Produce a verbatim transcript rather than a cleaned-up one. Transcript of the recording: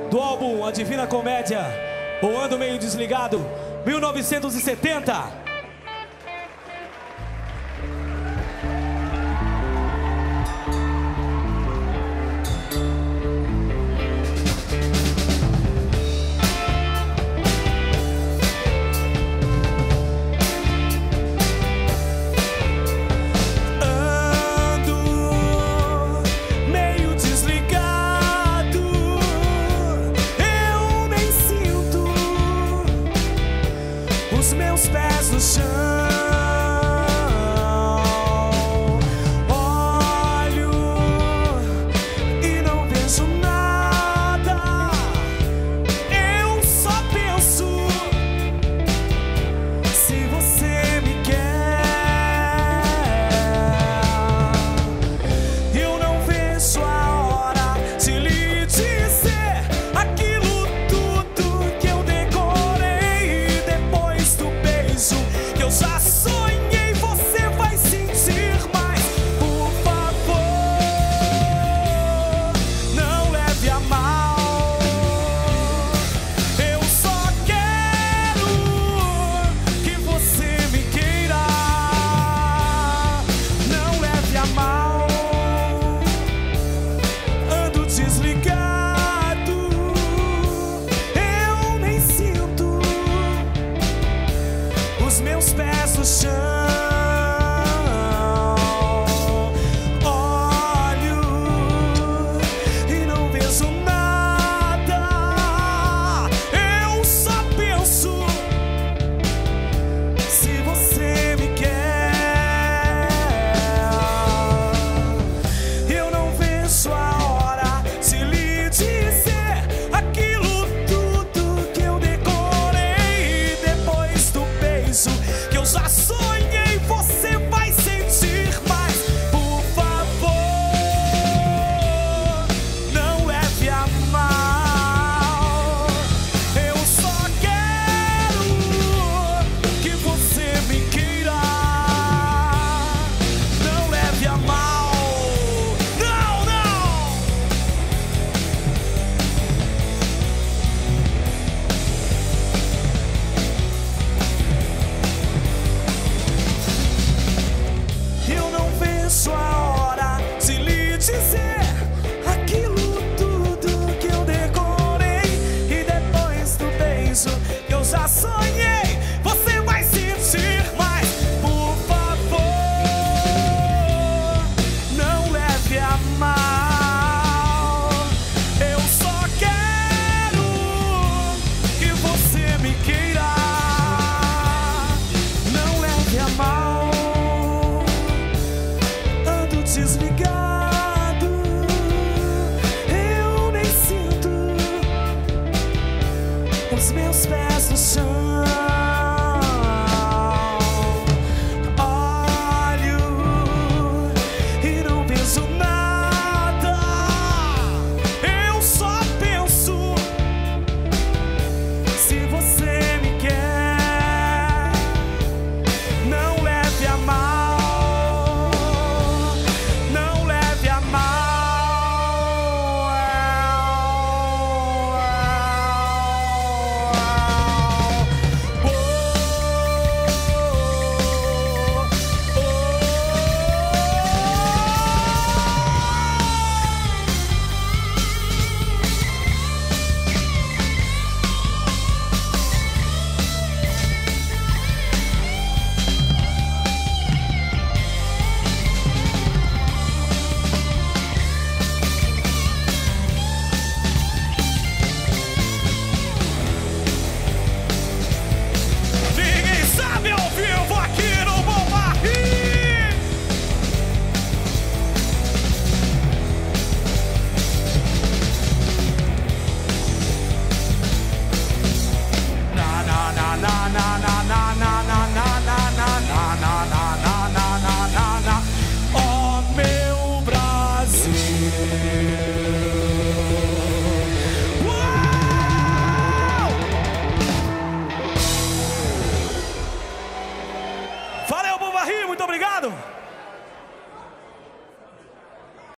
do álbum A Divina Comédia, ou Ando Meio Desligado, mil novecentos e setenta. Os meus pés no chão, olho e não vejo nada. Eu só penso se você me quer. Eu não vejo a hora de lhe dizer aquilo tudo que eu decorei depois do beijo que eu já sonhei. Você vai sentir mais. Por favor, não leve a mal. Eu só quero que você me queira. Não leve a mal. Ando desligado.